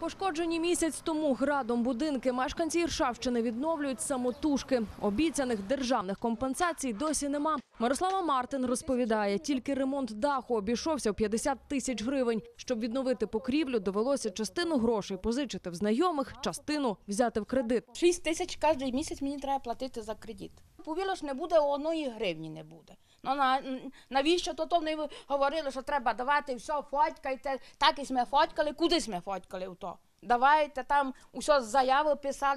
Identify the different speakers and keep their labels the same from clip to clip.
Speaker 1: Пошкоджені місяць тому градом будинки мешканці Іршавщини відновлюють самотужки. Обіцяних державних компенсацій досі нема. Мирослава Мартин розповідає, тільки ремонт даху обійшовся в 50 тисяч гривень. Щоб відновити покрівлю, довелося частину грошей позичити в знайомих, частину взяти в кредит.
Speaker 2: 6 тисяч кожен місяць мені треба платити за кредит. Повіриш, не буде, 1 гривні не буде. Ну, навіщо то вони говорили, що треба давати все, фоткайте, так і ми фоткали, кудись ми фоткали в то. Давайте там усе заяви писали,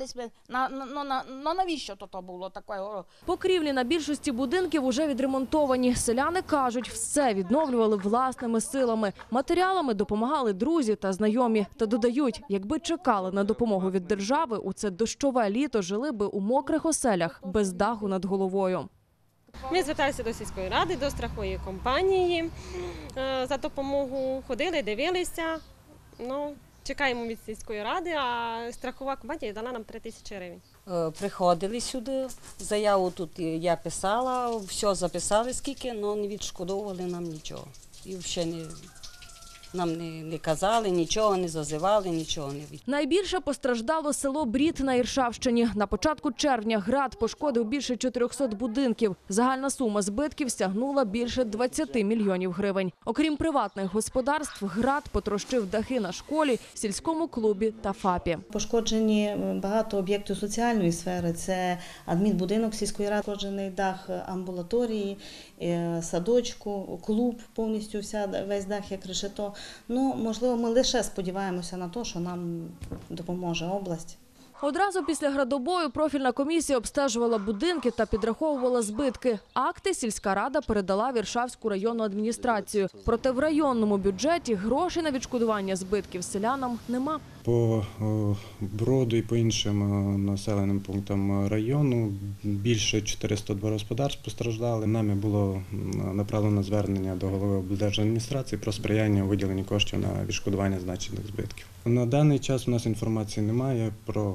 Speaker 2: навіщо то було таке?
Speaker 1: Покрівлі на більшості будинків уже відремонтовані. Селяни кажуть, все відновлювали власними силами. Матеріалами допомагали друзі та знайомі. Та додають, якби чекали на допомогу від держави, у це дощове літо жили би у мокрих оселях, без даху над головою.
Speaker 3: Ми зверталися до сільської ради, до страхової компанії за допомогу. Ходили, дивилися. Чекаємо від сільської ради, а страхова компанія дала нам 3 тисячі гривень.
Speaker 4: Приходили сюди, заяву тут я писала, все записали скільки, але не відшкодовували нам нічого. І взагалі нам не казали, нічого не зазивали, нічого не від.
Speaker 1: Найбільше постраждало село Брід на Іршавщині. На початку червня град пошкодив більше 400 будинків. Загальна сума збитків сягнула більше 20 мільйонів гривень. Окрім приватних господарств, град потрощив дахи на школі, сільському клубі та ФАПі.
Speaker 5: Пошкоджені багато об'єктів соціальної сфери. Це адмінбудинок сільської ради, пошкоджений дах амбулаторії, садочку, клуб, повністю весь дах як решето. Можливо, ми лише сподіваємося на те, що нам допоможе область.
Speaker 1: Одразу після градобою профільна комісія обстежувала будинки та підраховувала збитки. Акти сільська рада передала в Іршавську районну адміністрацію. Проте в районному бюджеті грошей на відшкодування збитків селянам нема.
Speaker 6: По Броду і по іншим населеним пунктам району більше 402 господарств постраждали. Нами було направлено звернення до голови облдержадміністрації про сприяння у виділенні коштів на відшкодування значених збитків. На даний час у нас інформації немає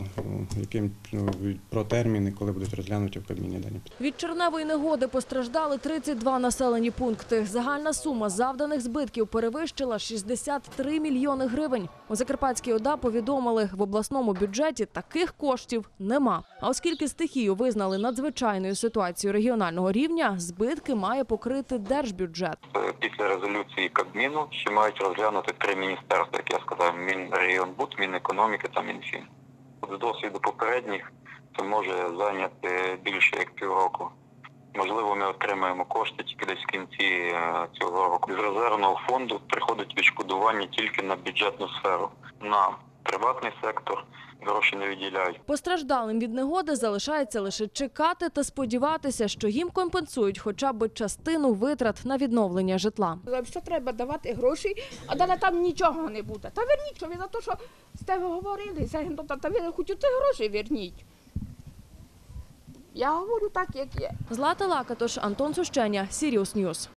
Speaker 6: про терміни, коли будуть розглянуті в Кабміні дані.
Speaker 1: Від червневої негоди постраждали 32 населені пункти. Загальна сума завданих збитків перевищила 63 мільйони гривень. У Закарпатській ОДА повідомили, в обласному бюджеті таких коштів нема. А оскільки стихію визнали надзвичайною ситуацією регіонального рівня, збитки має покрити держбюджет.
Speaker 7: Після резолюції Кабміну ще мають розглянути 3 міністерства, як я сказав, Мінрегіонбуд, Мінекономіки та Мінфін. З досвіду попередніх це може зайняти більше як півроку. Можливо, ми отримаємо кошти тільки десь в кінці цього року. З резервного фонду приходить відшкодування тільки на бюджетну сферу. На приватний сектор гроші не виділяють.
Speaker 1: Постраждалим від негоди залишається лише чекати та сподіватися, що їм компенсують хоча б частину витрат на відновлення житла.
Speaker 2: Що треба давати гроші, а далі там нічого не буде. Та верніть, що ви за те, що з тебе говорили, та ви хоч ті гроші верніть. Я говорю так, як є.
Speaker 1: Злата Лакатош, Антон Сущеня, Сіріус Ньюс.